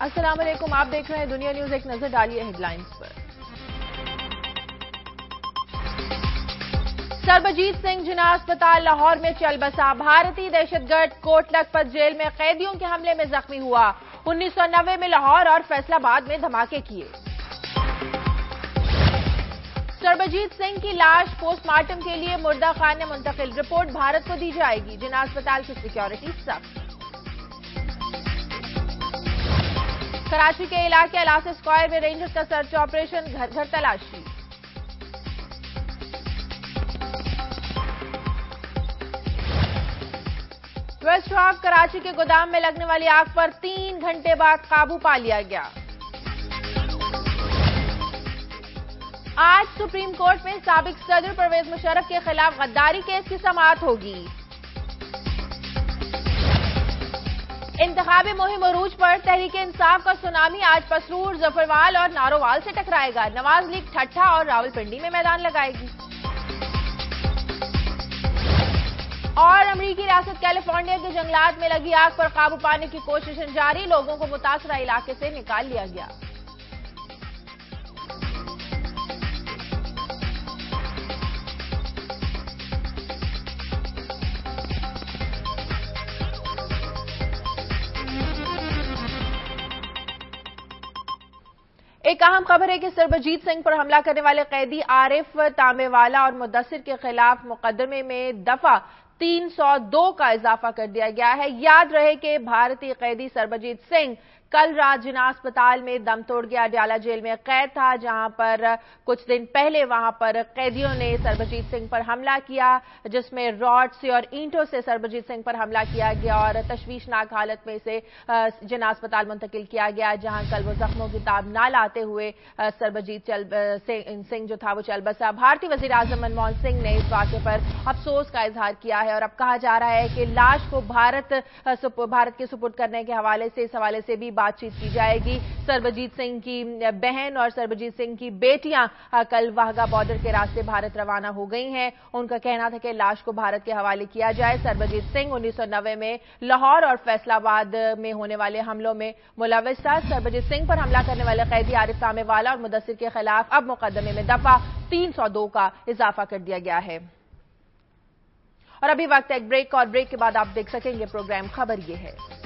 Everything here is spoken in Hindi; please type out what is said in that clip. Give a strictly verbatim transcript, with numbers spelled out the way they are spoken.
अस्सलाम वालेकुम, आप देख रहे हैं दुनिया न्यूज। एक नजर डालिए हेडलाइंस पर। सरबजीत सिंह जिना अस्पताल लाहौर में चल बसा। भारतीय दहशतगर्द कोट लखपत जेल में कैदियों के हमले में जख्मी हुआ। उन्नीस सौ नब्बे में लाहौर और फैसलाबाद में धमाके किए। सरबजीत सिंह की लाश पोस्टमार्टम के लिए मुर्दा खाने मुंतकिल। रिपोर्ट भारत को दी जाएगी। जिना अस्पताल की सिक्योरिटी सख्त। कराची के इलाके अलासे स्क्वायर में रेंजर्स का सर्च ऑपरेशन, घर घर तलाशी। वेस्ट हॉक कराची के गोदाम में लगने वाली आग पर तीन घंटे बाद काबू पा लिया गया। आज सुप्रीम कोर्ट में साबिक सदर परवेज मुशर्रफ के खिलाफ गद्दारी केस की समाअत होगी। इंतखाबी मुहिम उरूज पर तहरीक इंसाफ का सुनामी आज पसरूर, जफरवाल और नारोवाल से टकराएगा। नवाज लीग ठट्ठा और रावलपिंडी में मैदान लगाएगी। और अमरीकी रियासत कैलिफोर्निया के जंगलात में लगी आग पर काबू पाने की कोशिशें जारी। लोगों को मुतासरा इलाके से निकाल लिया गया। एक अहम खबर है कि सरबजीत सिंह पर हमला करने वाले कैदी आरिफ तांबेवाला और मुदस्सिर के खिलाफ मुकदमे में दफा तीन सौ दो का इजाफा कर दिया गया है। याद रहे कि भारतीय कैदी सरबजीत सिंह कल रात जिना अस्पताल में दम तोड़ गया। अडयाला जेल में कैद था, जहां पर कुछ दिन पहले वहां पर कैदियों ने सरबजीत सिंह पर हमला किया, जिसमें रॉड से और ईंटों से सरबजीत सिंह पर हमला किया गया और तशवीशनाक हालत में इसे जिना अस्पताल मुंतकिल किया गया, जहां कल वो जख्मों की ताब ना लाते हुए सरबजीत सिंह जो था वो चल बसा। भारतीय वजीर आजम मनमोहन सिंह ने इस वाक़े पर अफसोस का इजहार किया है और अब कहा जा रहा है कि लाश को भारत भारत के सुपुर्द करने के हवाले से इस हवाले से भी बातचीत की जाएगी। सरबजीत सिंह की बहन और सरबजीत सिंह की बेटियां कल वाहगा बॉर्डर के रास्ते भारत रवाना हो गई हैं। उनका कहना था कि लाश को भारत के हवाले किया जाए। सरबजीत सिंह उन्नीस सौ नब्बे में लाहौर और फैसलाबाद में होने वाले हमलों में मुलव्विस था। सरबजीत सिंह पर हमला करने वाले कैदी आरिफ तांबेवाला और मुदस्सिर के खिलाफ अब मुकदमे में दफा तीन सौ दो का इजाफा कर दिया गया है। और अभी वक्त है एक ब्रेक, और ब्रेक के बाद आप देख सकेंगे प्रोग्राम खबर ये है।